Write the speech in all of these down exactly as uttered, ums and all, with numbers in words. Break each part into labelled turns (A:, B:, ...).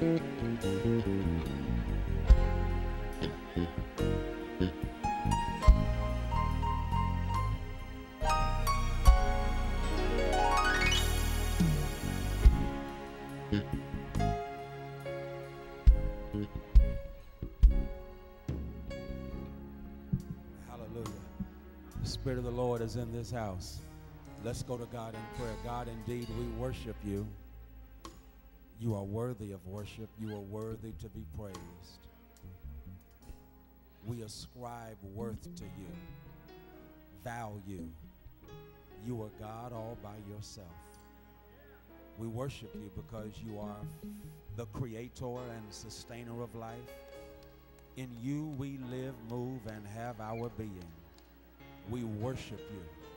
A: The Spirit of the Lord is in this house. Let's go to God in prayer. God, indeed, we worship you. You are worthy of worship. You are worthy to be praised. We ascribe worth to you, value. You are God all by yourself. We worship you because you are the creator and sustainer of life. In you we live, move, and have our being. We worship you.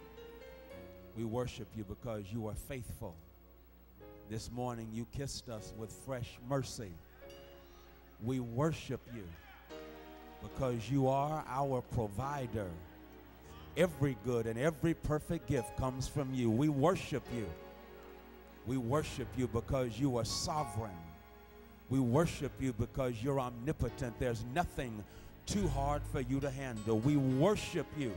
A: We worship you because you are faithful. This morning you kissed us with fresh mercy. We worship you because you are our provider. Every good and every perfect gift comes from you. We worship you. We worship you because you are sovereign. We worship you because you're omnipotent. There's nothing too hard for you to handle. We worship you.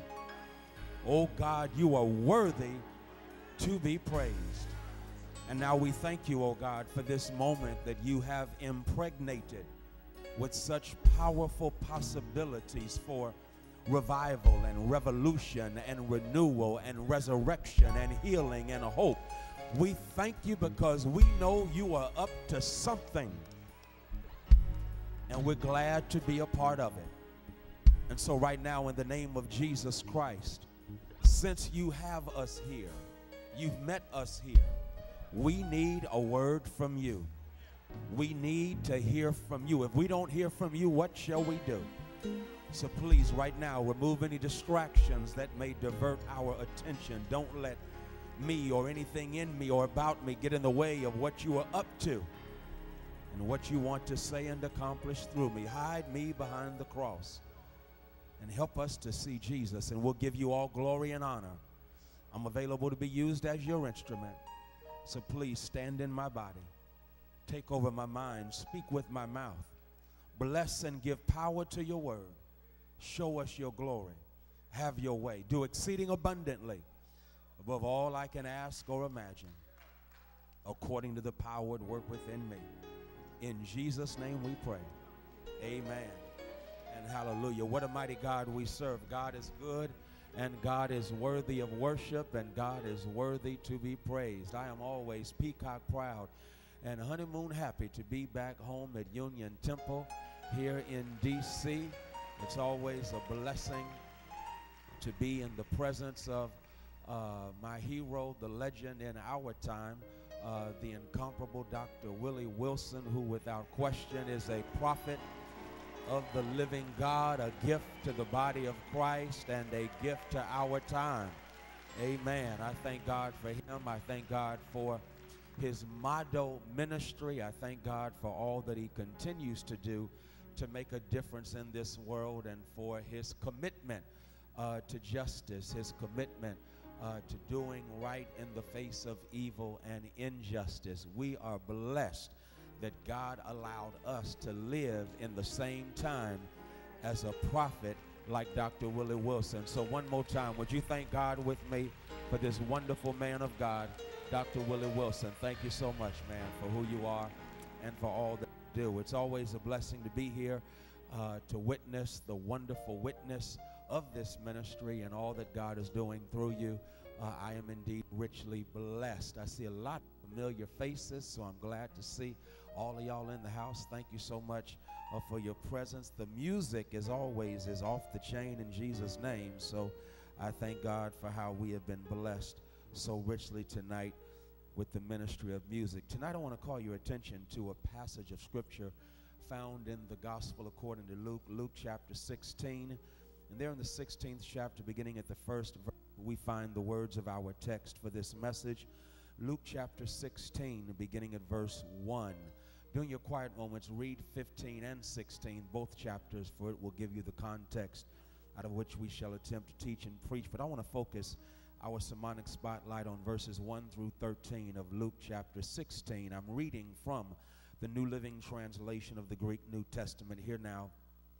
A: Oh God, you are worthy to be praised. And now we thank you, oh God, for this moment that you have impregnated with such powerful possibilities for revival and revolution and renewal and resurrection and healing and hope. We thank you because we know you are up to something, and we're glad to be a part of it. And so right now, in the name of Jesus Christ, since you have us here, you've met us here, we need a word from you. We need to hear from you. If we don't hear from you, what shall we do? So please, right now, remove any distractions that may divert our attention. Don't let me or anything in me or about me get in the way of what you are up to and what you want to say and accomplish through me. Hide me behind the cross and help us to see Jesus, and we'll give you all glory and honor. I'm available to be used as your instrument, so please stand in my body. Take over my mind. Speak with my mouth. Bless and give power to your word. Show us your glory. Have your way. Do exceeding abundantly above all I can ask or imagine, according to the power at work within me. In Jesus' name we pray. Amen and hallelujah. What a mighty God we serve. God is good, and God is worthy of worship, and God is worthy to be praised. I am always peacock proud and honeymoon happy to be back home at Union Temple here in D C It's always a blessing to be in the presence of uh, my hero, the legend in our time, uh, the incomparable Doctor Willie Wilson, who without question is a prophet of the living God, a gift to the body of Christ, and a gift to our time. Amen. I thank God for him. I thank God for his motto ministry. I thank God for all that he continues to do to make a difference in this world, and for his commitment uh, to justice, his commitment uh, to doing right in the face of evil and injustice. We are blessed that God allowed us to live in the same time as a prophet like Doctor Willie Wilson. So one more time, would you thank God with me for this wonderful man of God, Doctor Willie Wilson. Thank you so much, man, for who you are and for all that you do. It's always a blessing to be here uh, to witness the wonderful witness of this ministry and all that God is doing through you. Uh, I am indeed richly blessed. I see a lot of familiar faces, so I'm glad to see all of y'all in the house. Thank you so much uh, for your presence. The music, as always, is off the chain in Jesus' name, so I thank God for how we have been blessed so richly tonight with the ministry of music. Tonight I want to call your attention to a passage of scripture found in the gospel according to Luke, Luke chapter sixteen. And there in the sixteenth chapter, beginning at the first verse, we find the words of our text for this message. Luke chapter sixteen, beginning at verse one. During your quiet moments, read fifteen and sixteen, both chapters, for it will give you the context out of which we shall attempt to teach and preach. But I want to focus our sermonic spotlight on verses one through thirteen of Luke chapter sixteen. I'm reading from the New Living Translation of the Greek New Testament. Hear now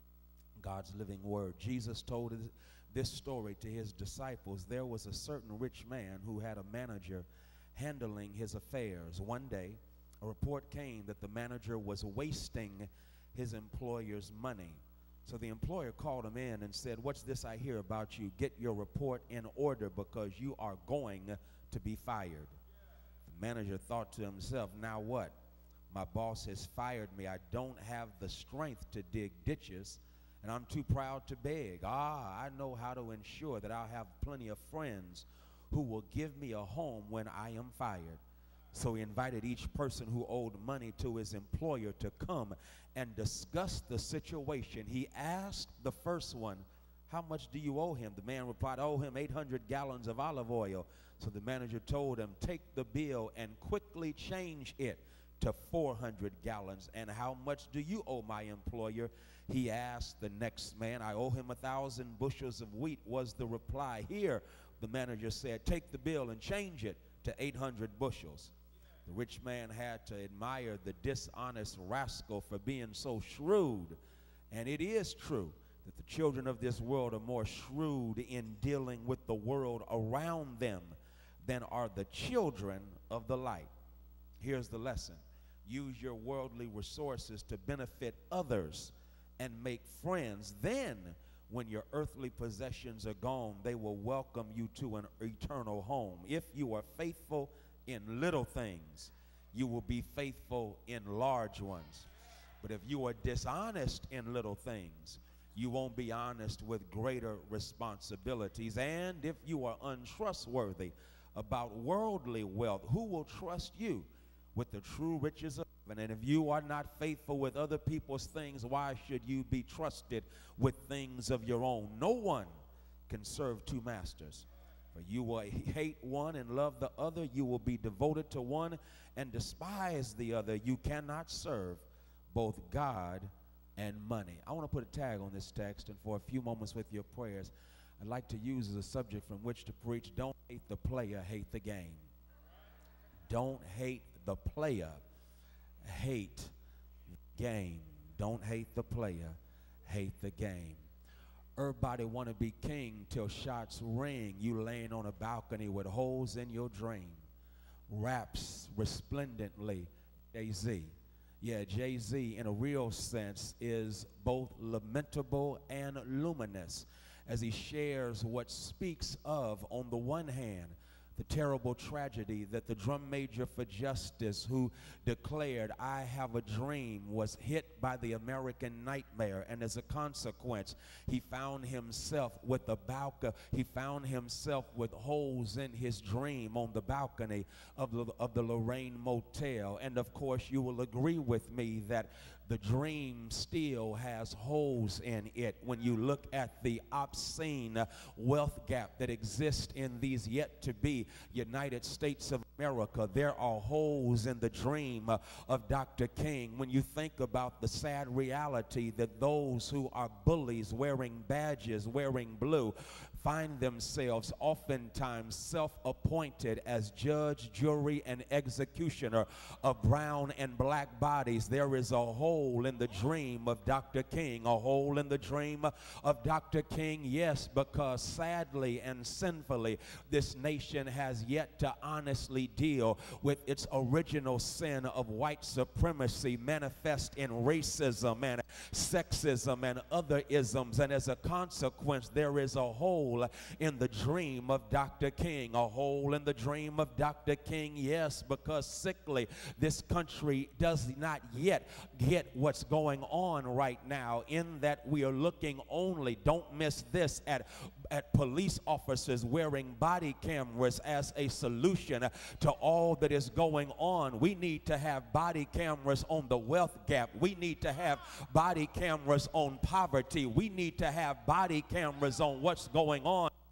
A: God's living word. Jesus told this story to his disciples. There was a certain rich man who had a manager handling his affairs. One day, a report came that the manager was wasting his employer's money. So the employer called him in and said, "What's this I hear about you? Get your report in order because you are going to be fired." The manager thought to himself, "Now what? My boss has fired me. I don't have the strength to dig ditches, and I'm too proud to beg. Ah, I know how to ensure that I'll have plenty of friends who will give me a home when I am fired." So he invited each person who owed money to his employer to come and discuss the situation. He asked the first one, "How much do you owe him?" The man replied, "I owe him eight hundred gallons of olive oil." So the manager told him, "Take the bill and quickly change it to four hundred gallons. "And how much do you owe my employer?" he asked the next man. "I owe him a thousand bushels of wheat," was the reply. Here, the manager said, "Take the bill and change it to eight hundred bushels. The rich man had to admire the dishonest rascal for being so shrewd. And it is true that the children of this world are more shrewd in dealing with the world around them than are the children of the light. Here's the lesson. Use your worldly resources to benefit others and make friends. Then, when your earthly possessions are gone, they will welcome you to an eternal home. If you are faithful in little things, you will be faithful in large ones. But if you are dishonest in little things, you won't be honest with greater responsibilities. And if you are untrustworthy about worldly wealth, who will trust you with the true riches of heaven? And if you are not faithful with other people's things, why should you be trusted with things of your own? No one can serve two masters. For you will hate one and love the other. You will be devoted to one and despise the other. You cannot serve both God and money. I want to put a tag on this text, and for a few moments with your prayers, I'd like to use as a subject from which to preach, don't hate the player, hate the game. Don't hate the player, hate the game. Don't hate the player, hate the game. Everybody want to be king till shots ring. You laying on a balcony with holes in your dream. Raps resplendently, Jay-Z. Yeah, Jay-Z in a real sense is both lamentable and luminous as he shares what speaks of, on the one hand, the terrible tragedy that the drum major for justice who declared, "I have a dream," was hit by the American nightmare, and as a consequence, he found himself with a balcony. He found himself with holes in his dream on the balcony of the, of the Lorraine Motel. And of course, you will agree with me that the dream still has holes in it when you look at the obscene wealth gap that exists in these yet to be United States of America. There are holes in the dream of Doctor King when you think about the sad reality that those who are bullies wearing badges, wearing blue, find themselves oftentimes self-appointed as judge, jury, and executioner of brown and black bodies. There is a hole in the dream of Doctor King, a hole in the dream of Doctor King, yes, because sadly and sinfully, this nation has yet to honestly deal with its original sin of white supremacy manifest in racism and sexism and other isms, and as a consequence, there is a hole in the dream of Doctor King, a hole in the dream of Doctor King, yes, because sickly, this country does not yet get what's going on right now, in that we are looking only, don't miss this, at at police officers wearing body cameras as a solution to all that is going on. We need to have body cameras on the wealth gap. We need to have body cameras on poverty. We need to have body cameras on what's going on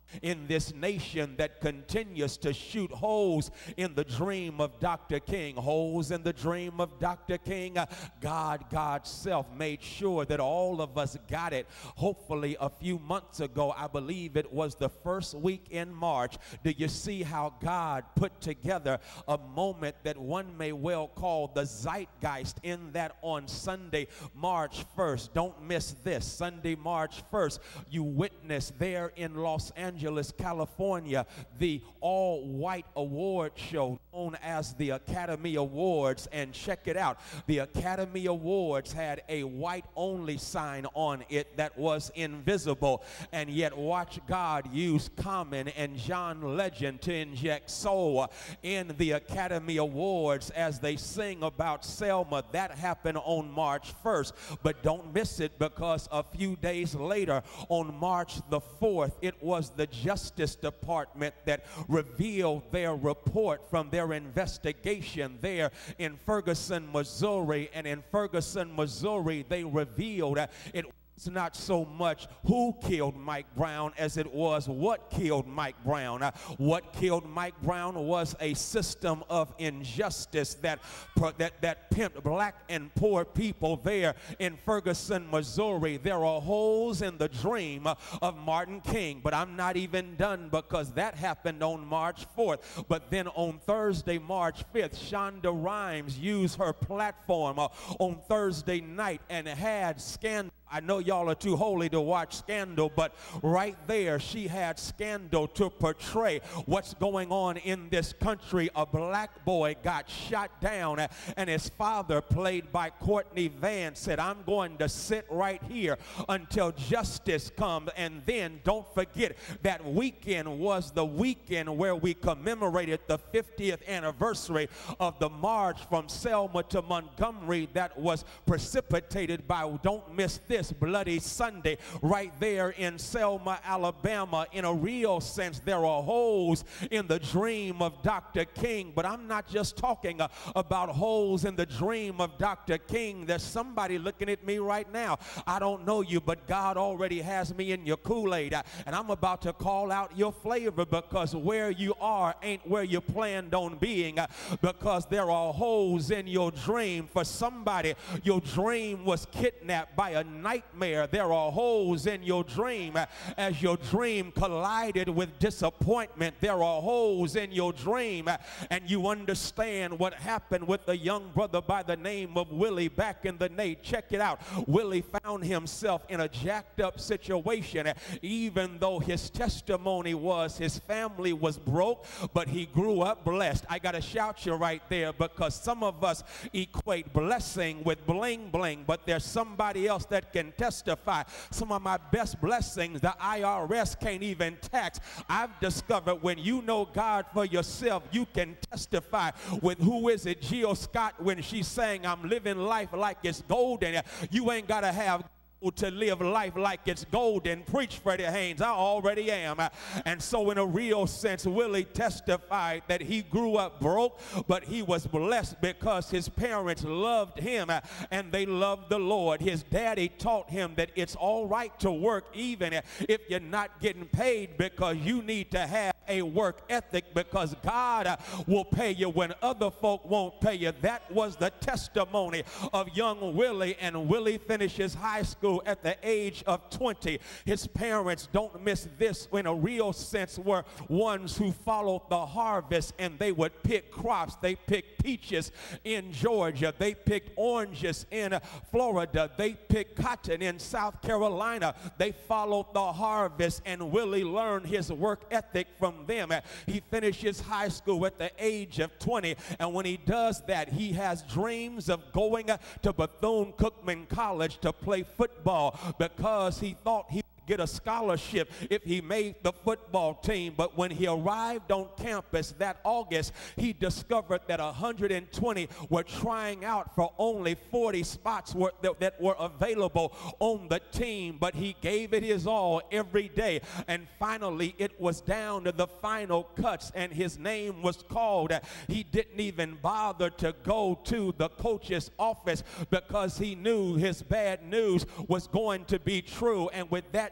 A: in this nation that continues to shoot holes in the dream of Doctor King. Holes in the dream of Doctor King. Uh, God, God's self made sure that all of us got it. Hopefully a few months ago, I believe it was the first week in March. Do you see how God put together a moment that one may well call the zeitgeist, in that on Sunday, March first, don't miss this, Sunday, March first, you witness there in Los Angeles, California, the all-white award show known as the Academy Awards. And check it out, the Academy Awards had a white-only sign on it that was invisible, and yet watch God use Common and John Legend to inject soul in the Academy Awards as they sing about Selma. That happened on March first, but don't miss it, because a few days later, on March the fourth, it was the Justice Department that revealed their report from their investigation there in Ferguson, Missouri. And in Ferguson, Missouri, they revealed uh, it It's not so much who killed Mike Brown as it was what killed Mike Brown. Uh, what killed Mike Brown was a system of injustice that, that, that pimped black and poor people there in Ferguson, Missouri. There are holes in the dream of Martin King, but I'm not even done, because that happened on March fourth. But then on Thursday, March fifth, Shonda Rhimes used her platform uh, on Thursday night and had scandal. I know y'all are too holy to watch Scandal, but right there she had Scandal to portray what's going on in this country. A black boy got shot down, and his father, played by Courtney Vance, said, I'm going to sit right here until justice comes. And then don't forget, that weekend was the weekend where we commemorated the fiftieth anniversary of the march from Selma to Montgomery that was precipitated by, don't miss this, Bloody Sunday right there in Selma, Alabama. In a real sense, there are holes in the dream of Doctor King, but I'm not just talking uh, about holes in the dream of Doctor King. There's somebody looking at me right now. I don't know you, but God already has me in your Kool-Aid, uh, and I'm about to call out your flavor, because where you are ain't where you planned on being, uh, because there are holes in your dream. For somebody, your dream was kidnapped by a nightmare. There are holes in your dream. As your dream collided with disappointment, there are holes in your dream, and you understand what happened with a young brother by the name of Willie back in the day. Check it out. Willie found himself in a jacked up situation, even though his testimony was his family was broke, but he grew up blessed. I gotta shout you right there, because some of us equate blessing with bling bling, but there's somebody else that can testify. Some of my best blessings the I R S can't even tax. I've discovered when you know God for yourself, you can testify with, who is it, Jill Scott, when she's saying, I'm living life like it's golden. You ain't got to have to live life like it's golden. Preach, Freddie Haynes. I already am. And so in a real sense, Willie testified that he grew up broke, but he was blessed because his parents loved him and they loved the Lord. His daddy taught him that it's all right to work even if you're not getting paid, because you need to have a work ethic, because God will pay you when other folk won't pay you. That was the testimony of young Willie, and Willie finishes high school at the age of twenty. His parents, don't miss this, in a real sense, were ones who followed the harvest, and they would pick crops. They picked peaches in Georgia. They picked oranges in Florida. They picked cotton in South Carolina. They followed the harvest, and Willie learned his work ethic from them. He finishes high school at the age of twenty, and when he does that, he has dreams of going to Bethune-Cookman College to play football, because he thought he get a scholarship if he made the football team. But when he arrived on campus that August, he discovered that one hundred twenty were trying out for only forty spots were, that, that were available on the team. But he gave it his all every day, and finally it was down to the final cuts, and his name was called. He didn't even bother to go to the coach's office, because he knew his bad news was going to be true. And with that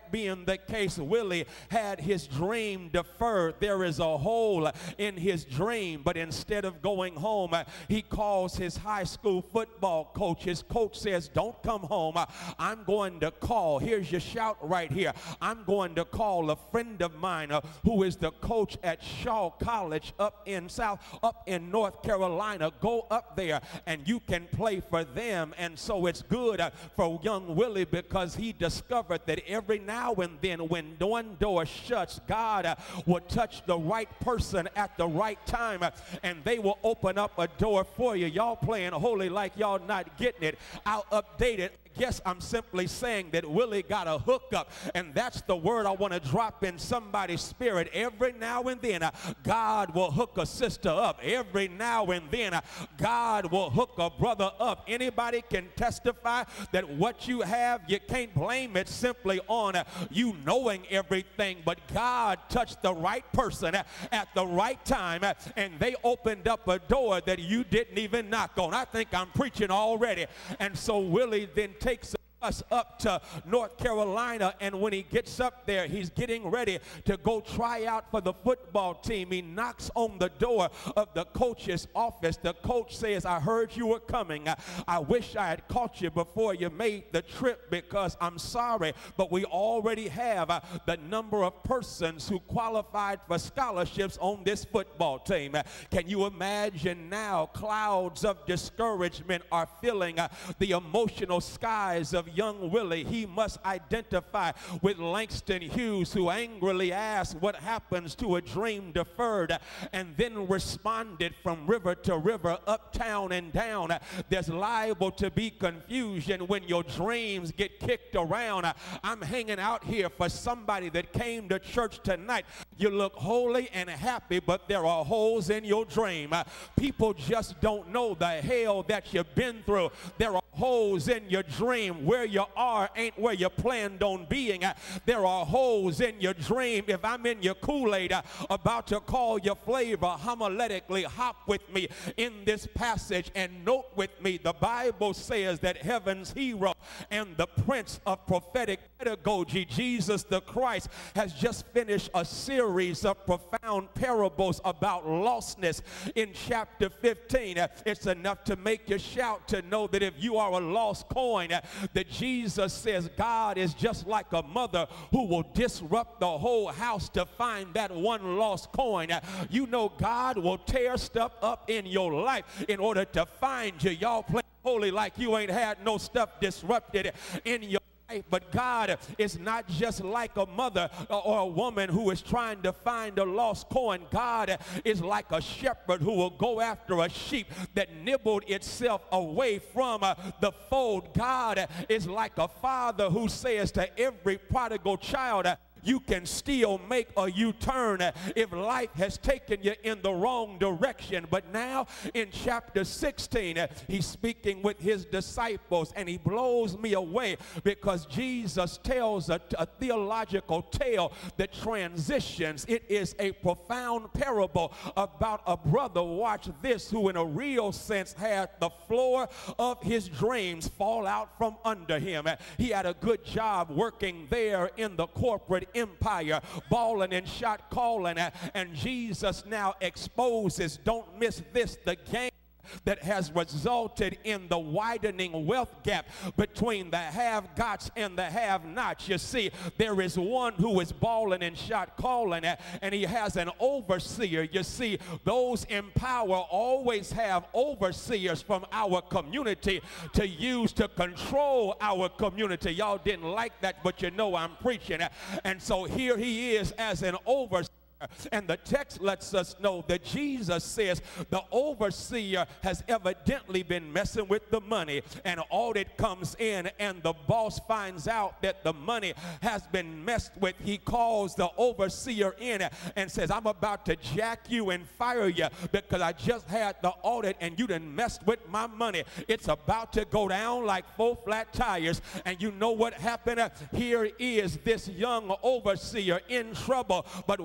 A: that being the case, Willie had his dream deferred. There is a hole in his dream, but instead of going home, he calls his high school football coach. His coach says, don't come home. I'm going to call. Here's your shout right here. I'm going to call a friend of mine uh, who is the coach at Shaw College up in South, up in North Carolina. Go up there and you can play for them. And so it's good uh, for young Willie, because he discovered that every now and then when one door shuts, God uh, will touch the right person at the right time, uh, and they will open up a door for you. Y'all playing holy like y'all not getting it. I'll update it. Yes, I'm simply saying that Willie got a hookup, and that's the word I want to drop in somebody's spirit. Every now and then, uh, God will hook a sister up. Every now and then, uh, God will hook a brother up. Anybody can testify that what you have, you can't blame it simply on uh, you knowing everything, but God touched the right person uh, at the right time, uh, and they opened up a door that you didn't even knock on. I think I'm preaching already. And so Willie then takes us up to North Carolina, and when he gets up there, he's getting ready to go try out for the football team. He knocks on the door of the coach's office. The coach says, I heard you were coming. I, I wish I had caught you before you made the trip, because I'm sorry, but we already have uh, the number of persons who qualified for scholarships on this football team. Uh, can you imagine now? Clouds of discouragement are filling uh, the emotional skies of young Willie. He must identify with Langston Hughes, who angrily asked what happens to a dream deferred, and then responded from river to river, uptown and down. There's liable to be confusion when your dreams get kicked around. I'm hanging out here for somebody that came to church tonight. You look holy and happy, but there are holes in your dream. People just don't know the hell that you've been through. There are holes in your dream. Where you are ain't where you planned on being. Uh, there are holes in your dream. If I'm in your Kool-Aid, uh, about to call your flavor, homiletically hop with me in this passage and note with me. The Bible says that heaven's hero and the prince of prophetic pedagogy, Jesus the Christ, has just finished a series of profound parables about lostness in chapter fifteen. Uh, it's enough to make you shout to know that if you are a lost coin, uh, that Jesus says God is just like a mother who will disrupt the whole house to find that one lost coin. Uh, you know God will tear stuff up in your life in order to find you. Y'all play holy like you ain't had no stuff disrupted in your life. But God is not just like a mother or a woman who is trying to find a lost coin. God is like a shepherd who will go after a sheep that nibbled itself away from uh, the fold. God is like a father who says to every prodigal child, uh, you can still make a U-turn if life has taken you in the wrong direction. But now in chapter sixteen, he's speaking with his disciples, and he blows me away because Jesus tells a, a theological tale that transitions. It is a profound parable about a brother, watch this, who in a real sense had the floor of his dreams fall out from under him. He had a good job working there in the corporate empire, balling and shot calling, and Jesus now exposes, don't miss this, the game that has resulted in the widening wealth gap between the have-gots and the have-nots. You see, there is one who is balling and shot calling, and he has an overseer. You see, those in power always have overseers from our community to use to control our community. Y'all didn't like that, but you know I'm preaching. And so here he is as an overseer. And the text lets us know that Jesus says the overseer has evidently been messing with the money. An audit comes in and the boss finds out that the money has been messed with. He calls the overseer in and says, I'm about to jack you and fire you because I just had the audit and you done messed with my money. It's about to go down like four flat tires. And you know what happened? Here is this young overseer in trouble. But what does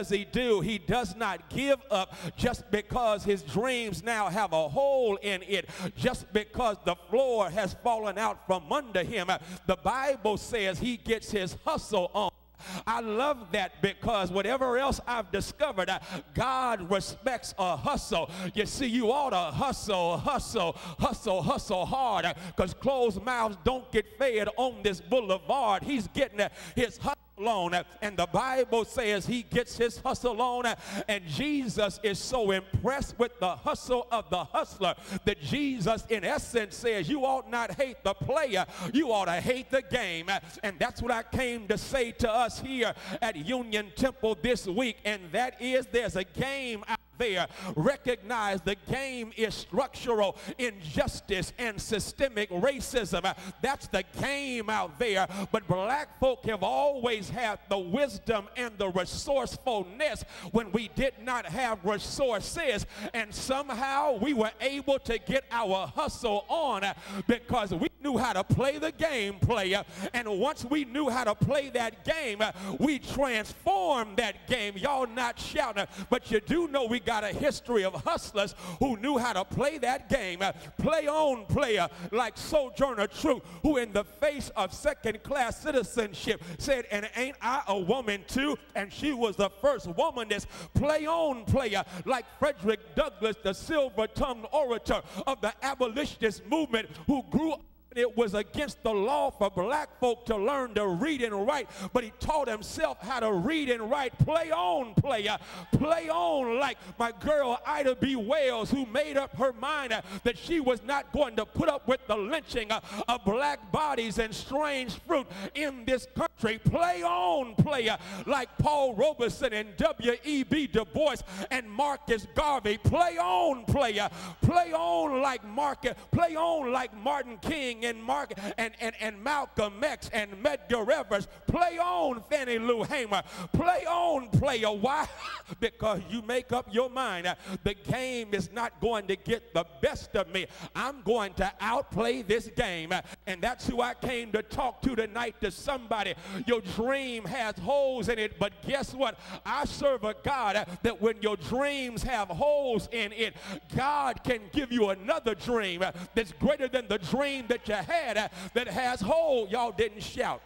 A: does he do? He does not give up just because his dreams now have a hole in it, just because the floor has fallen out from under him. The Bible says he gets his hustle on. I love that because whatever else I've discovered, uh, God respects a hustle. You see, you ought to hustle, hustle, hustle, hustle hard because uh, closed mouths don't get fed on this boulevard. He's getting uh, his hustle on, uh, and the Bible says he gets his hustle on, uh, and Jesus is so impressed with the hustle of the hustler that Jesus in essence says you ought not hate the player, you ought to hate the game. Uh, and that's what I came to say to us here at Union Temple this week, and that is there's a game out there. Recognize the game is structural injustice and systemic racism. Uh, that's the game out there. But black folk have always had the wisdom and the resourcefulness when we did not have resources, and somehow we were able to get our hustle on uh, because we knew how to play the game player, and once we knew how to play that game, uh, we transformed that game. Y'all not shouting, but you do know we got a history of hustlers who knew how to play that game. Uh, play on player like Sojourner Truth, who in the face of second-class citizenship said, and ain't I a woman too? And she was the first womanist. Play on player like Frederick Douglass, the silver-tongued orator of the abolitionist movement, who grew up. It was against the law for black folk to learn to read and write, but he taught himself how to read and write. Play on, player. Play on like my girl Ida B. Wells, who made up her mind uh, that she was not going to put up with the lynching uh, of black bodies and strange fruit in this country. Play on, player, like Paul Robeson and W E B Du Bois and Marcus Garvey. Play on, player. Play on like Marcus. Play on like Martin King and Mark and, and, and Malcolm X and Medgar Evers. Play on, Fannie Lou Hamer. Play on, player. Why? Because you make up your mind. Uh, the game is not going to get the best of me. I'm going to outplay this game. Uh, and that's who I came to talk to tonight, to somebody. Your dream has holes in it, but guess what? I serve a God uh, that when your dreams have holes in it, God can give you another dream uh, that's greater than the dream that you had uh, that has holes. Y'all didn't shout.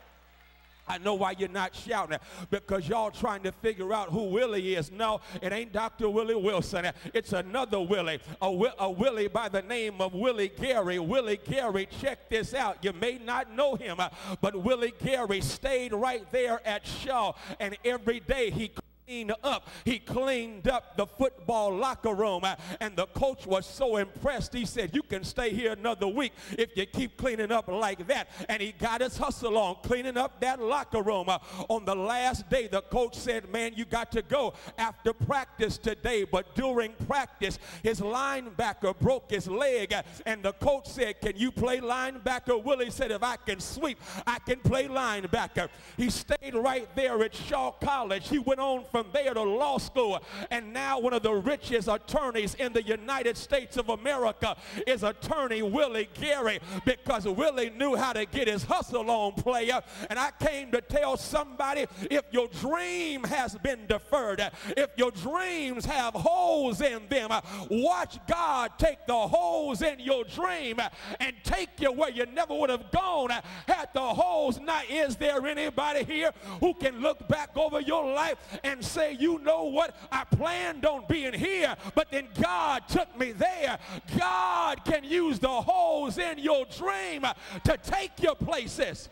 A: I know why you're not shouting, because y'all trying to figure out who Willie is. No, it ain't Doctor Willie Wilson. It's another Willie, a, a Willie by the name of Willie Gary. Willie Gary, check this out. You may not know him, but Willie Gary stayed right there at Shaw, and every day he up. He cleaned up the football locker room, uh, and the coach was so impressed. He said, you can stay here another week if you keep cleaning up like that. And he got his hustle on, cleaning up that locker room. Uh, on the last day, the coach said, man, you got to go after practice today. But during practice, his linebacker broke his leg, uh, and the coach said, can you play linebacker? Willie said, if I can sweep, I can play linebacker. He stayed right there at Shaw College. He went on from From there to law school, and now one of the richest attorneys in the United States of America is attorney Willie Gary, because Willie knew how to get his hustle on, player. And I came to tell somebody, if your dream has been deferred, if your dreams have holes in them, watch God take the holes in your dream and take you where you never would have gone had the holes not. Is there anybody here who can look back over your life and say, you know what, I planned on being here, but then God took me there? God can use the holes in your dream to take you places.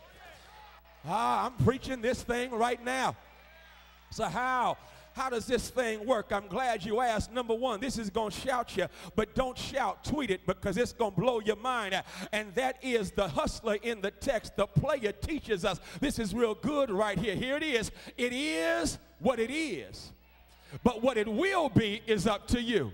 A: Ah, I'm preaching this thing right now. So how? How does this thing work? I'm glad you asked. Number one, this is going to shout you, but don't shout, tweet it, because it's going to blow your mind. And that is the hustler in the text. The player teaches us. This is real good right here. Here it is. It is what it is, but what it will be is up to you.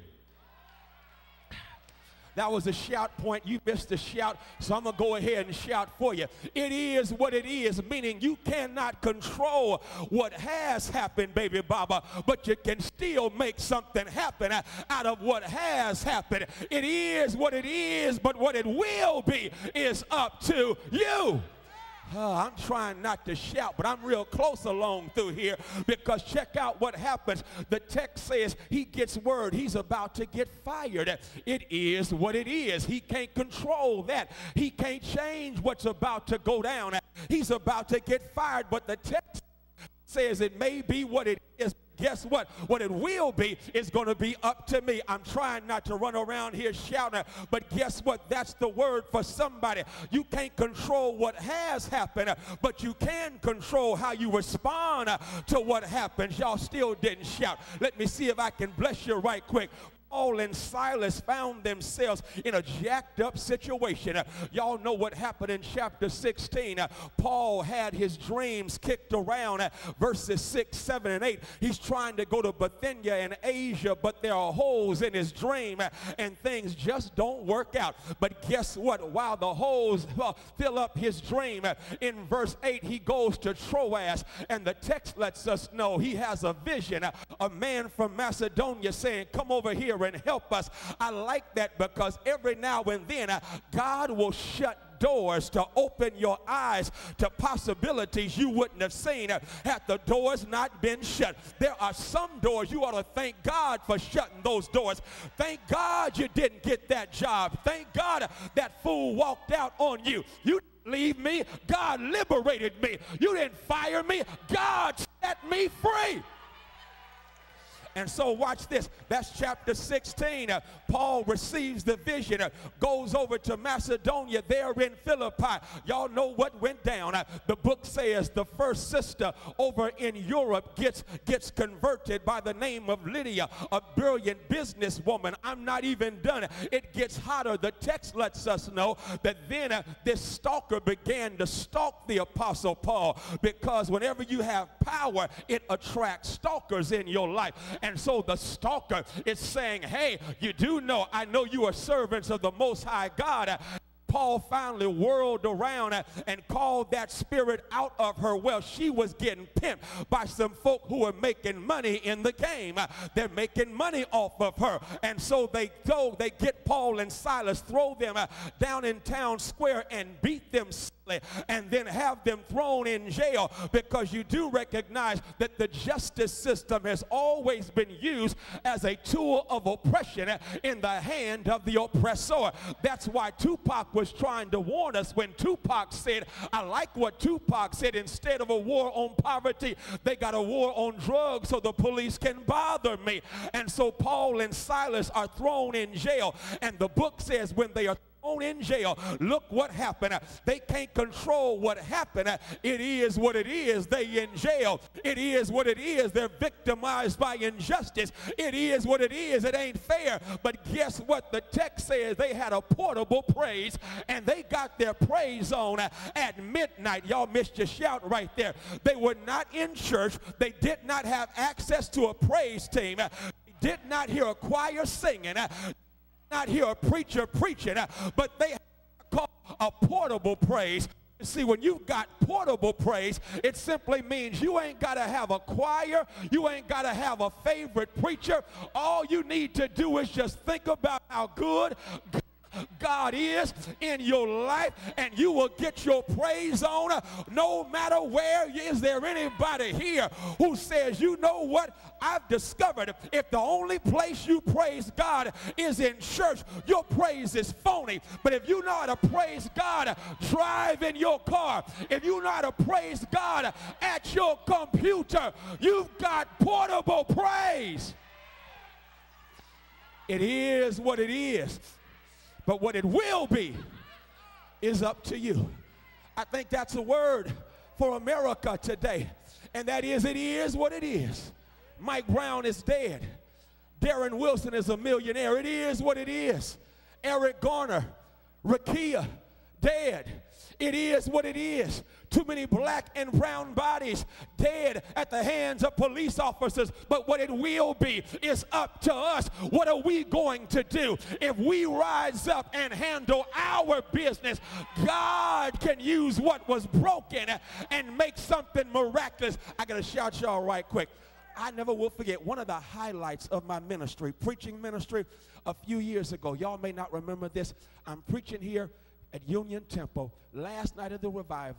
A: That was a shout point. You missed the shout, so I'm going to go ahead and shout for you. It is what it is, meaning you cannot control what has happened, baby Baba, but you can still make something happen out of what has happened. It is what it is, but what it will be is up to you. Uh, I'm trying not to shout, but I'm real close along through here, because check out what happens. The text says he gets word he's about to get fired. It is what it is. He can't control that. He can't change what's about to go down. He's about to get fired, but the text says it may be what it is. Guess what? What it will be is going to be up to me. I'm trying not to run around here shouting, but guess what? That's the word for somebody. You can't control what has happened, but you can control how you respond to what happens. Y'all still didn't shout. Let me see if I can bless you right quick. Paul and Silas found themselves in a jacked up situation. Uh, y'all know what happened in chapter sixteen. Uh, Paul had his dreams kicked around. Uh, verses six, seven, and eight. He's trying to go to Bithynia and Asia, but there are holes in his dream, uh, and things just don't work out. But guess what? While the holes uh, fill up his dream, uh, in verse eight, he goes to Troas, and the text lets us know he has a vision. Uh, a man from Macedonia saying, come over here and help us. I like that, because every now and then uh, God will shut doors to open your eyes to possibilities you wouldn't have seen uh, had the doors not been shut. There are some doors you ought to thank God for shutting those doors. Thank God you didn't get that job. Thank God uh, that fool walked out on you. You didn't leave me. God liberated me. You didn't fire me. God set me free. And so watch this. That's chapter sixteen. Uh, Paul receives the vision, uh, goes over to Macedonia there in Philippi. Y'all know what went down. Uh, the book says the first sister over in Europe gets, gets converted by the name of Lydia, a brilliant businesswoman. I'm not even done. It gets hotter. The text lets us know that then uh, this stalker began to stalk the Apostle Paul, because whenever you have power, it attracts stalkers in your life. And so the stalker is saying, hey, you do know, I know you are servants of the Most High God. Paul finally whirled around and called that spirit out of her. Well, she was getting pimped by some folk who were making money in the game. They're making money off of her. And so they go, they get Paul and Silas, throw them down in town square and beat them, and then have them thrown in jail, because you do recognize that the justice system has always been used as a tool of oppression in the hand of the oppressor. That's why Tupac was trying to warn us when Tupac said, I like what Tupac said, instead of a war on poverty, they got a war on drugs so the police can bother me. And so Paul and Silas are thrown in jail, and the book says when they are in jail, look what happened. They can't control what happened. It is what it is. They in jail. It is what it is. They're victimized by injustice. It is what it is. It ain't fair. But guess what? The text says they had a portable praise, and they got their praise on at midnight. Y'all missed your shout right there. They were not in church. They did not have access to a praise team. They did not hear a choir singing. Not hear a preacher preaching, uh, but they call a portable praise. See, when you've got portable praise, it simply means you ain't got to have a choir. You ain't got to have a favorite preacher. All you need to do is just think about how good God is in your life, and you will get your praise on no matter where. Is there anybody here who says, you know what, I've discovered if the only place you praise God is in church, your praise is phony. But if you know how to praise God, drive in your car. If you know how to praise God at your computer, you've got portable praise. It is what it is. But what it will be is up to you. I think that's a word for America today. And that is, it is what it is. Mike Brown is dead. Darren Wilson is a millionaire. It is what it is. Eric Garner, Rakia, dead. It is what it is. Too many black and brown bodies dead at the hands of police officers. But what it will be is up to us. What are we going to do? If we rise up and handle our business, God can use what was broken and make something miraculous. I got to shout y'all right quick. I never will forget one of the highlights of my ministry, preaching ministry, a few years ago. Y'all may not remember this. I'm preaching here at Union Temple, last night of the revival,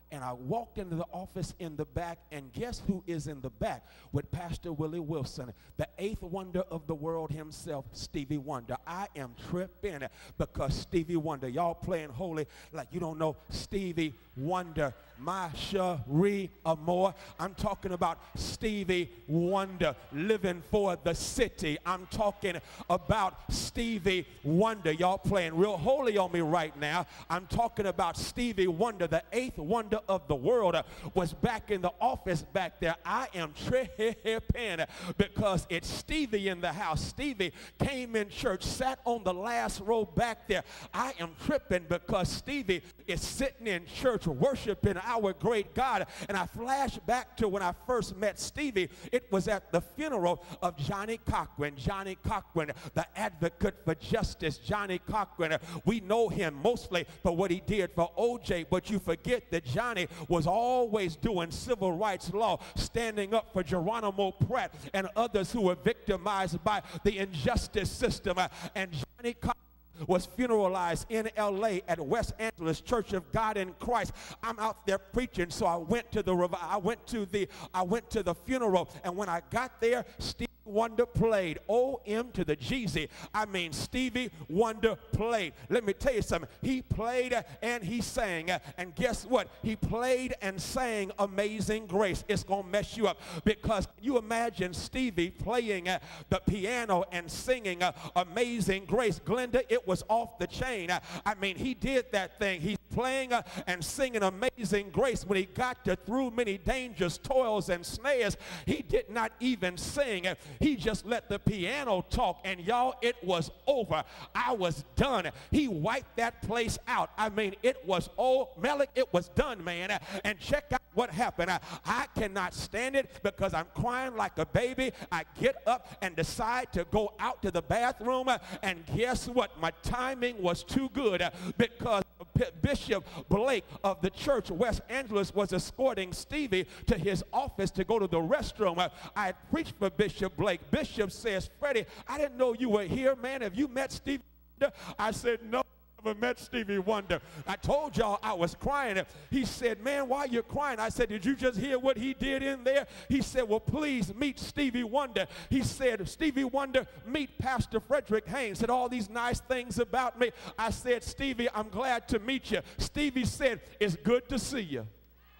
A: And I walked into the office in the back, and guess who is in the back with Pastor Willie Wilson, the eighth wonder of the world himself, Stevie Wonder. I am tripping because Stevie Wonder, y'all playing holy like you don't know Stevie Wonder, my Cherie Amour. I'm talking about Stevie Wonder, living for the city. I'm talking about Stevie Wonder. Y'all playing real holy on me right now. I'm talking about Stevie Wonder, the eighth wonder of the world, uh, was back in the office back there. I am tripping because it's Stevie in the house. Stevie came in church, sat on the last row back there. I am tripping because Stevie is sitting in church worshiping our great God. And I flash back to when I first met Stevie. It was at the funeral of Johnny Cochran. Johnny Cochran, the advocate for justice. Johnny Cochran, we know him mostly for what he did for O J, but you forget that Johnny was always doing civil rights law, standing up for Geronimo Pratt and others who were victimized by the injustice system. And Johnny Cochran was funeralized in L A at West Angeles Church of God in Christ. I'm out there preaching, so I went to the I went to the I went to the funeral, and when I got there, Steve Wonder played. O M to the G Z. I mean, Stevie Wonder played. Let me tell you something. He played and he sang. And guess what? He played and sang Amazing Grace. It's going to mess you up because can you imagine Stevie playing uh, the piano and singing uh, Amazing Grace? Glenda, it was off the chain. Uh, I mean, he did that thing. He's playing uh, and singing Amazing Grace. When he got to through many dangers, toils, and snares, he did not even sing. He just let the piano talk, and y'all, it was over. I was done. He wiped that place out. I mean, it was, oh, Malik, it was done, man. And check out what happened. I, I cannot stand it because I'm crying like a baby. I get up and decide to go out to the bathroom, and guess what? My timing was too good because Bishop Blake of the church West Angeles was escorting Stevie to his office to go to the restroom. I had preached for Bishop Blake. Bishop says, Freddie, I didn't know you were here, man. Have you met Stevie Wonder? I said, no. Never met Stevie Wonder. I told y'all I was crying. He said, man, why are you crying? I said, did you just hear what he did in there? He said, well, please meet Stevie Wonder. He said, Stevie Wonder, meet Pastor Frederick Haynes. Said all these nice things about me. I said, Stevie, I'm glad to meet you. Stevie said, it's good to see you.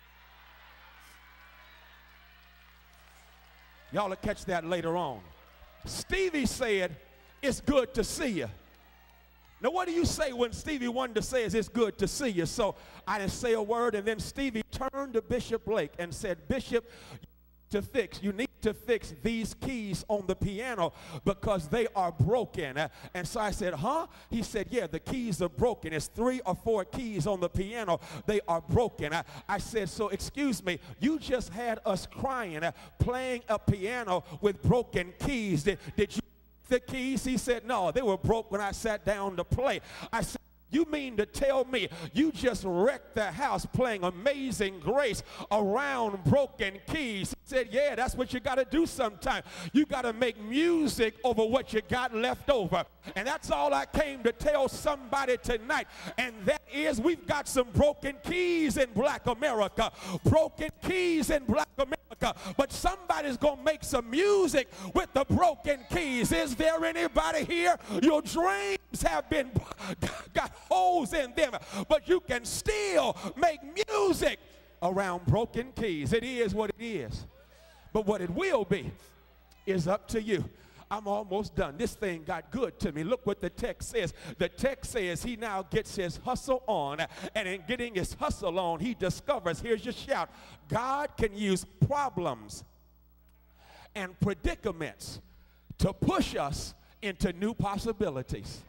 A: Y'all will catch that later on. Stevie said, it's good to see you. Now, what do you say when Stevie Wonder says it's good to see you? So I didn't say a word, and then Stevie turned to Bishop Blake and said, Bishop, you need to fix, you need to fix these keys on the piano because they are broken. Uh, and so I said, huh? He said, yeah, the keys are broken. It's three or four keys on the piano. They are broken. I, I said, so excuse me, you just had us crying, uh, playing a piano with broken keys. Did, did you the keys? He said, no, they were broke when I sat down to play. I said, you mean to tell me you just wrecked the house playing Amazing Grace around broken keys? He said, yeah, that's what you got to do sometime. You got to make music over what you got left over. And that's all I came to tell somebody tonight. And that is we've got some broken keys in Black America. Broken keys in Black America. But somebody's going to make some music with the broken keys. Is there anybody here? Your dreams have been got holes in them, but you can still make music around broken keys. It is what it is. But what it will be is up to you. I'm almost done. This thing got good to me. Look what the text says. The text says he now gets his hustle on, and in getting his hustle on, he discovers, here's your shout, God can use problems and predicaments to push us into new possibilities.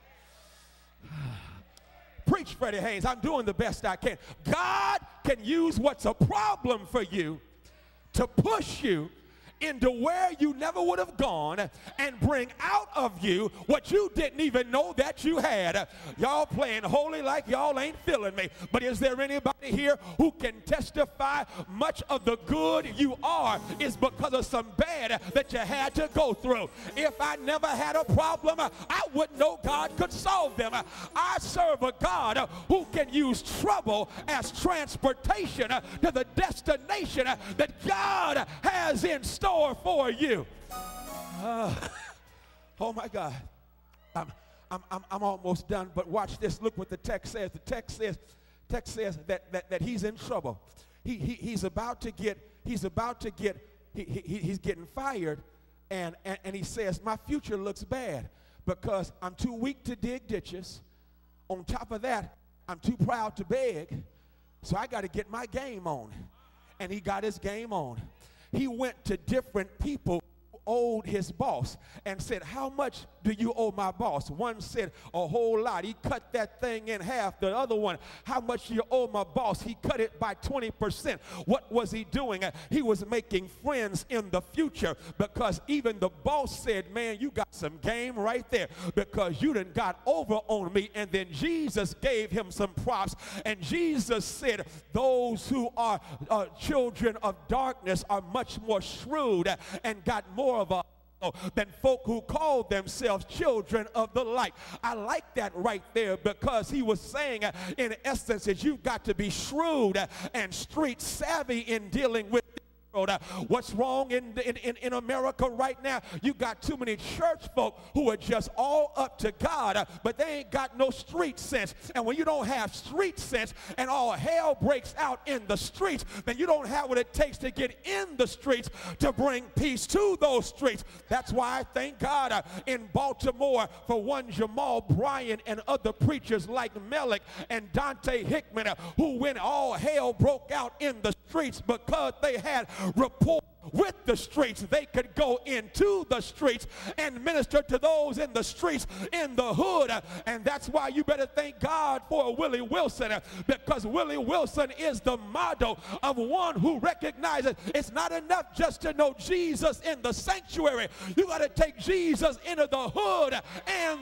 A: Preach, Freddie Haynes. I'm doing the best I can. God can use what's a problem for you to push you into where you never would have gone and bring out of you what you didn't even know that you had. Y'all playing holy like y'all ain't feeling me. But is there anybody here who can testify much of the good you are is because of some bad that you had to go through? If I never had a problem, I wouldn't know God could solve them. I serve a God who can use trouble as transportation to the destination that God has in store for you. Uh, oh my God. I'm, I'm, I'm, I'm almost done, but watch this. Look what the text says. The text says, text says that, that, that he's in trouble. He, he, he's about to get, he's about to get, he, he, he's getting fired, and, and, and he says, my future looks bad because I'm too weak to dig ditches. On top of that, I'm too proud to beg, so I got to get my game on. And he got his game on. He went to different people who owed his boss and said, how much do you owe my boss? One said, a whole lot. He cut that thing in half. The other one, how much do you owe my boss? He cut it by twenty percent. What was he doing? He was making friends in the future, because even the boss said, man, you got some game right there because you done got over on me. And then Jesus gave him some props, and Jesus said, those who are uh, children of darkness are much more shrewd and got more of a than folk who call themselves children of the light. I like that right there, because he was saying uh, in essence that you've got to be shrewd uh, and street savvy in dealing with Uh, what's wrong in, in, in, in America right now? You got too many church folk who are just all up to God, uh, but they ain't got no street sense. And when you don't have street sense and all hell breaks out in the streets, then you don't have what it takes to get in the streets to bring peace to those streets. That's why I thank God uh, in Baltimore for one Jamal Bryant and other preachers like Melick and Dante Hickman, uh, who when all hell broke out in the streets, because they had rapport with the streets, they could go into the streets and minister to those in the streets in the hood. And that's why you better thank God for Willie Wilson, because Willie Wilson is the model of one who recognizes it's not enough just to know Jesus in the sanctuary. You got to take Jesus into the hood and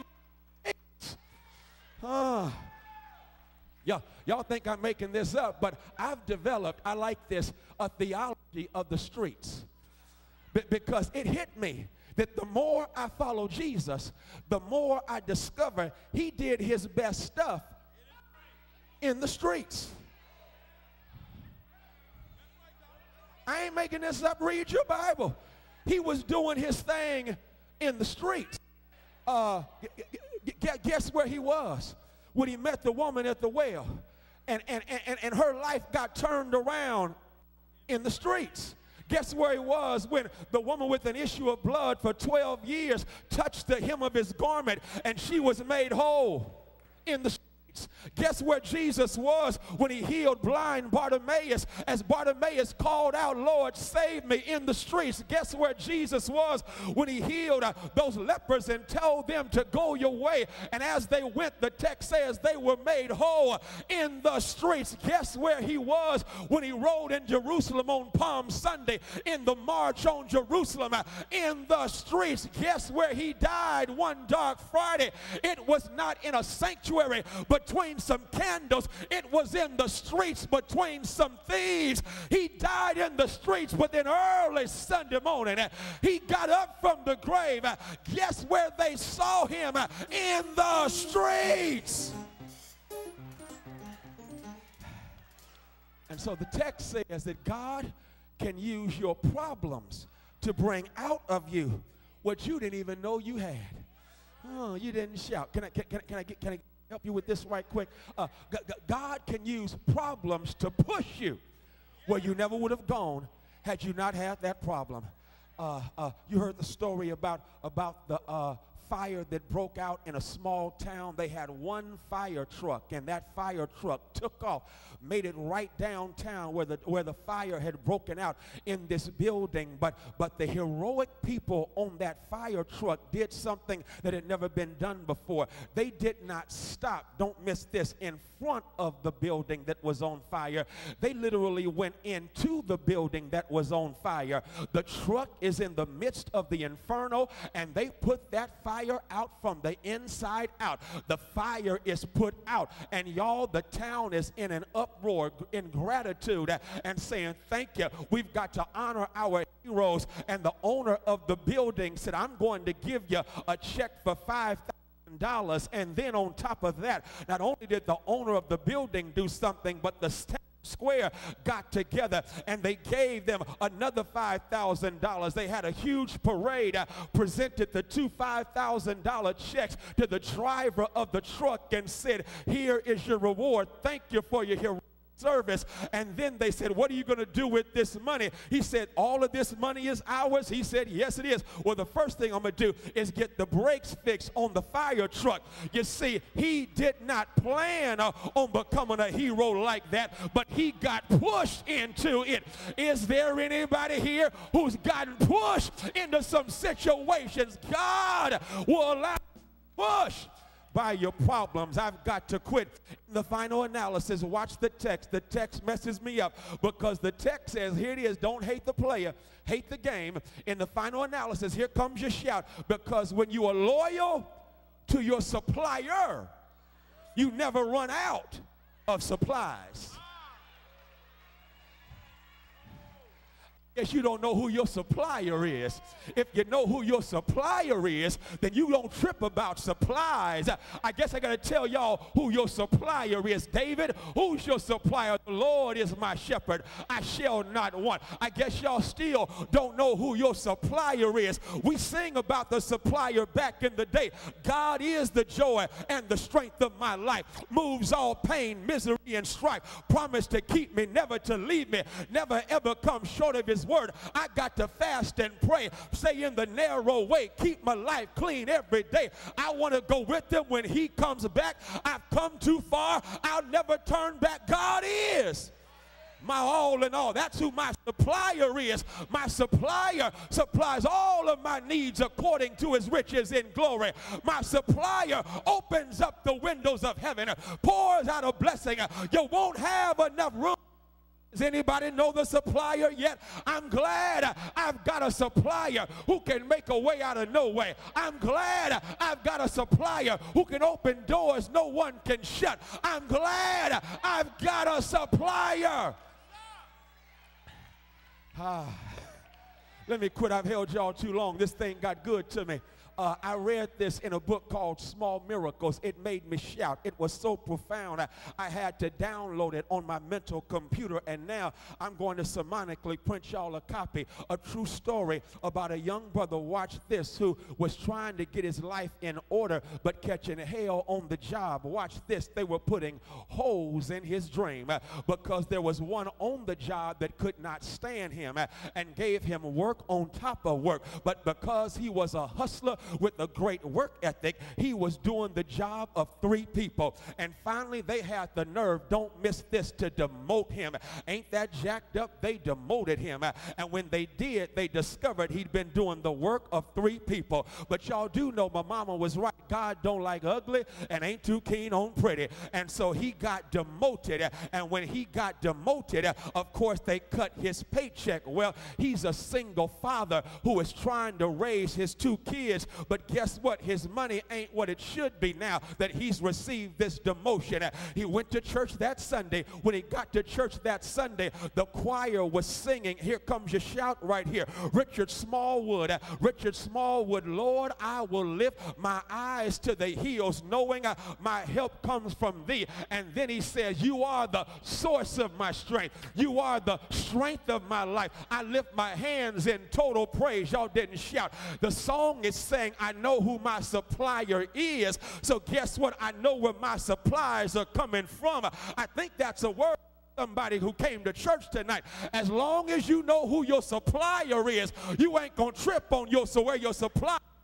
A: ah. Y'all, y'all think I'm making this up, but I've developed, I like this, a theology of the streets. Be because it hit me that the more I follow Jesus, the more I discover he did his best stuff in the streets. I ain't making this up. Read your Bible. He was doing his thing in the streets. Uh, guess where he was when he met the woman at the well, and, and, and, and her life got turned around in the streets. Guess where he was when the woman with an issue of blood for twelve years touched the hem of his garment and she was made whole? In the streets. Guess where Jesus was when he healed blind Bartimaeus, as Bartimaeus called out, Lord, save me, in the streets. Guess where Jesus was when he healed uh, those lepers and told them to go your way, and as they went, the text says they were made whole? In the streets. Guess where he was when he rode in Jerusalem on Palm Sunday in the march on Jerusalem? Uh, in the streets. Guess where he died one dark Friday? It was not in a sanctuary, but between some candles. It was in the streets between some thieves. He died in the streets, but then early Sunday morning, he got up from the grave. Guess where they saw him? In the streets. And so the text says that God can use your problems to bring out of you what you didn't even know you had. Oh, you didn't shout. Can I, can, can, can I get, can I help you with this right quick? Uh, God can use problems to push you where you never would have gone had you not had that problem. Uh, uh, you heard the story about, about the uh, fire that broke out in a small town. They had one fire truck, and that fire truck took off, made it right downtown where the where the fire had broken out in this building. But but the heroic people on that fire truck did something that had never been done before. They did not stop, don't miss this, in front of the building that was on fire. They literally went into the building that was on fire. The truck is in the midst of the inferno, and they put that fire out from the inside out. The fire is put out, and y'all, the town is in an uproar in gratitude and saying, thank you. We've got to honor our heroes. And the owner of the building said, I'm going to give you a check for five thousand dollars. And then on top of that, not only did the owner of the building do something, but the town square got together and they gave them another five thousand dollars. They had a huge parade, uh, presented the two five thousand dollar checks to the driver of the truck and said, here is your reward. Thank you for your heroic service. And then they said, what are you going to do with this money? He said, all of this money is ours. He said, yes, it is. Well, the first thing I'm going to do is get the brakes fixed on the fire truck. You see, he did not plan uh, on becoming a hero like that, but he got pushed into it. Is there anybody here who's gotten pushed into some situations God will allow you to push by your problems? I've got to quit. The final analysis, watch the text. The text messes me up because the text says, here it is, don't hate the player, hate the game. In the final analysis, here comes your shout, because when you are loyal to your supplier, you never run out of supplies. Yes, you don't know who your supplier is. If you know who your supplier is, then you don't trip about supplies. I guess I got to tell y'all who your supplier is. David, who's your supplier? The Lord is my shepherd. I shall not want. I guess y'all still don't know who your supplier is. We sing about the supplier back in the day. God is the joy and the strength of my life. Moves all pain, misery, and strife. Promised to keep me, never to leave me. Never ever come short of his word. I got to fast and pray, stay in the narrow way, keep my life clean every day. I want to go with him when he comes back. I've come too far, I'll never turn back. God is my all in all. That's who my supplier is. My supplier supplies all of my needs according to his riches in glory. My supplier opens up the windows of heaven, pours out a blessing. You won't have enough room. Does anybody know the supplier yet? I'm glad I've got a supplier who can make a way out of no way. I'm glad I've got a supplier who can open doors no one can shut. I'm glad I've got a supplier. Ah, let me quit. I've held y'all too long. This thing got good to me. Uh, I read this in a book called Small Miracles. It made me shout. It was so profound. I, I had to download it on my mental computer, and now I'm going to sermonically print y'all a copy. A true story about a young brother, watch this, who was trying to get his life in order but catching hell on the job. Watch this. They were putting holes in his dream uh, because there was one on the job that could not stand him uh, and gave him work on top of work. But because he was a hustler with a great work ethic, he was doing the job of three people. And finally, they had the nerve, don't miss this, to demote him. Ain't that jacked up? They demoted him. And when they did, they discovered he'd been doing the work of three people. But y'all do know my mama was right. God don't like ugly and ain't too keen on pretty. And so he got demoted. And when he got demoted, of course, they cut his paycheck. Well, he's a single father who is trying to raise his two kids. But guess what? His money ain't what it should be now that he's received this demotion. He went to church that Sunday. When he got to church that Sunday, the choir was singing. Here comes your shout right here. Richard Smallwood. Richard Smallwood, Lord, I will lift my eyes to the hills, knowing my help comes from thee. And then he says, you are the source of my strength. You are the strength of my life. I lift my hands in total praise. Y'all didn't shout. The song is saying, I know who my supplier is. So guess what? I know where my supplies are coming from. I think that's a word. Somebody who came to church tonight. As long as you know who your supplier is, you ain't gonna trip on your so where your supply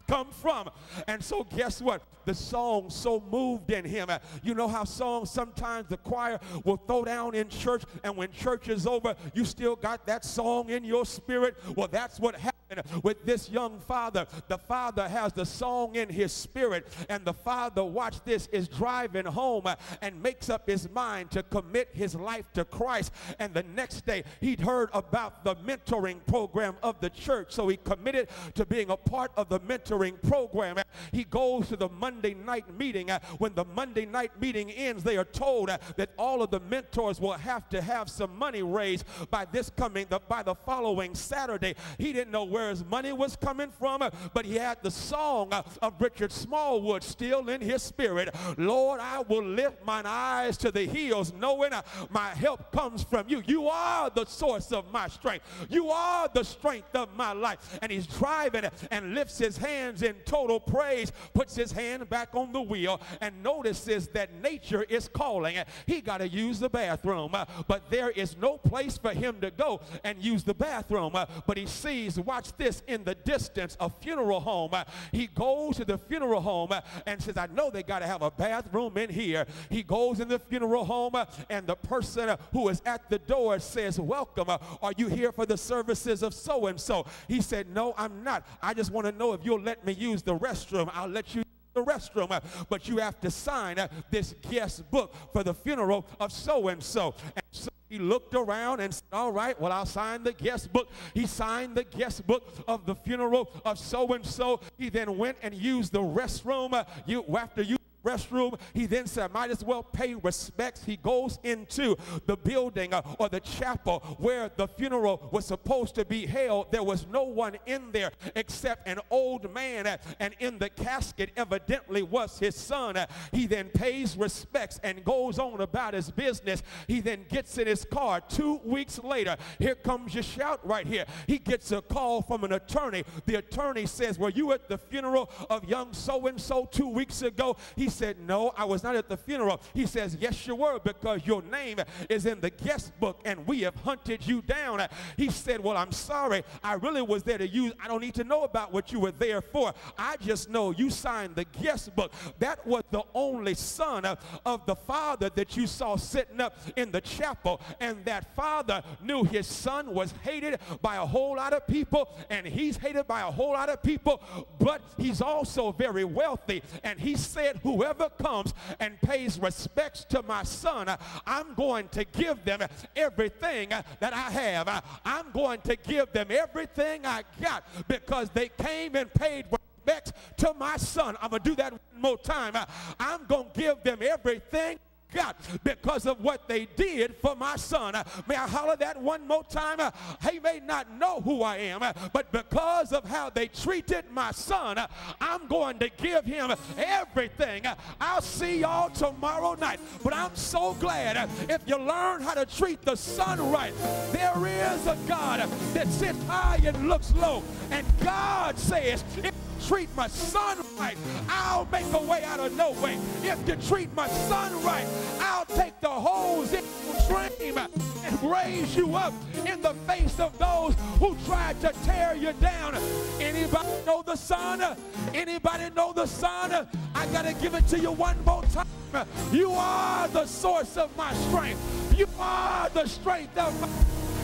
A: come from. And so guess what? The song so moved in him. Uh, you know how songs sometimes the choir will throw down in church, and when church is over, you still got that song in your spirit? Well, that's what happened with this young father. The father has the song in his spirit, and the father, watch this, is driving home uh, and makes up his mind to commit his life to Christ. And the next day, he'd heard about the mentoring program of the church, so he committed to being a part of the mentoring program. He goes to the Monday night meeting. When the Monday night meeting ends, they are told that all of the mentors will have to have some money raised by this coming, the, by the following Saturday. He didn't know where his money was coming from, but he had the song of Richard Smallwood still in his spirit. Lord, I will lift mine eyes to the hills, knowing my help comes from you. You are the source of my strength. You are the strength of my life. And he's driving and lifts his hands in total praise, puts his hand back on the wheel, and notices that nature is calling. He got to use the bathroom, but there is no place for him to go and use the bathroom. But he sees, watch this, in the distance, a funeral home. He goes to the funeral home and says, I know they got to have a bathroom in here. He goes in the funeral home, and the person who is at the door says, welcome, are you here for the services of so-and-so? He said, no, I'm not. I just want to know if you'll let me use the restroom. I'll let you use the restroom, uh, but you have to sign uh, this guest book for the funeral of so-and-so. And so he looked around and said, all right, well, I'll sign the guest book. He signed the guest book of the funeral of so-and-so. He then went and used the restroom. Uh, you, after you restroom, he then said, might as well pay respects. He goes into the building uh, or the chapel where the funeral was supposed to be held. There was no one in there except an old man, uh, and in the casket evidently was his son. Uh, he then pays respects and goes on about his business. He then gets in his car. Two weeks later, here comes your shout right here. He gets a call from an attorney. The attorney says, were you at the funeral of young so-and-so two weeks ago? He said, no, I was not at the funeral. He says, yes, you were, because your name is in the guest book and we have hunted you down. He said, well, I'm sorry. I really was there to use. I don't need to know about what you were there for. I just know you signed the guest book. That was the only son of, of the father that you saw sitting up in the chapel. And that father knew his son was hated by a whole lot of people, and he's hated by a whole lot of people, but he's also very wealthy. And he said, whoever Whoever comes and pays respects to my son, I'm going to give them everything that I have. I'm going to give them everything I got because they came and paid respects to my son. I'm going to do that one more time. I'm going to give them everything got because of what they did for my son. Uh, may I holler that one more time? Uh, he may not know who I am, uh, but because of how they treated my son, uh, I'm going to give him everything. Uh, I'll see y'all tomorrow night, but I'm so glad uh, if you learn how to treat the son right. There is a God uh, that sits high and looks low, and God says, if treat my son right, I'll make a way out of no way. If you treat my son right, I'll take the holes in your dream and raise you up in the face of those who tried to tear you down. Anybody know the son? Anybody know the son? I gotta give it to you one more time. You are the source of my strength. You are the strength of my,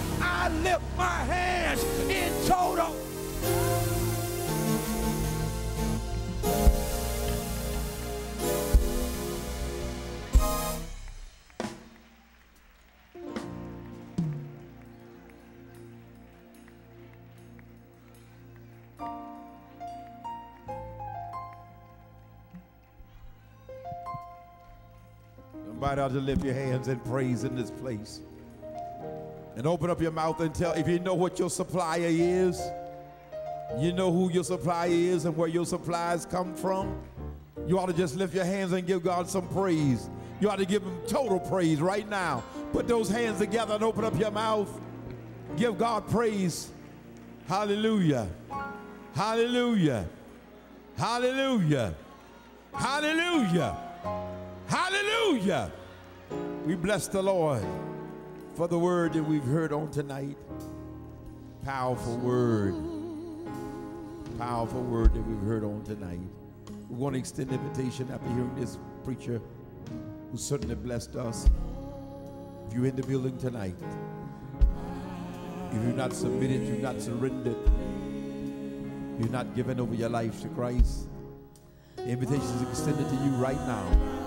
A: I lift my hands in total.
B: Somebody ought to lift your hands and praise in this place. And open up your mouth and tell, if you know what your supplier is, you know who your supplier is and where your supplies come from, you ought to just lift your hands and give God some praise. You ought to give him total praise right now. Put those hands together and open up your mouth. Give God praise. Hallelujah. Hallelujah. Hallelujah. Hallelujah. Hallelujah. We bless the Lord for the word that we've heard on tonight. Powerful word. Powerful word that we've heard on tonight. We want to extend an invitation after hearing this preacher who certainly blessed us. If you're in the building tonight, if you're not submitted, you're not surrendered, you're not given over your life to Christ, the invitation is extended to you right now.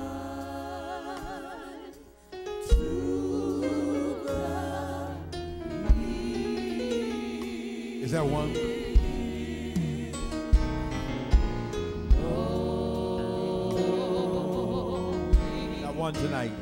B: Is that one? That one tonight.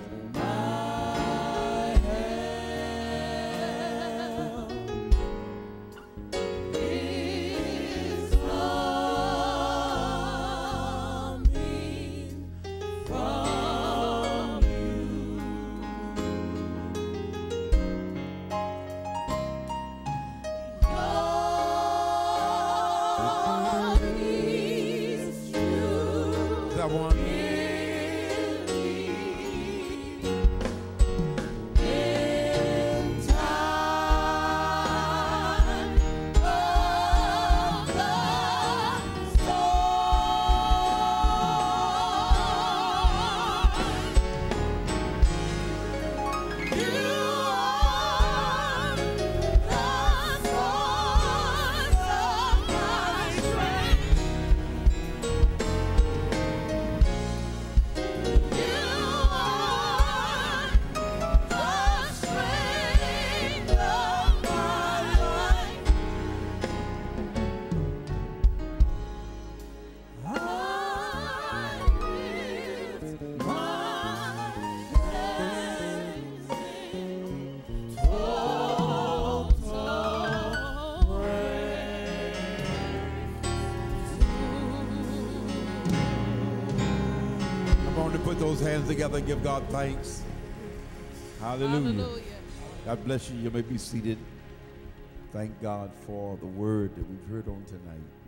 B: Put those hands together and give God thanks. Hallelujah.
C: Hallelujah.
B: God bless you. You may be seated. Thank God for the word that we've heard on tonight.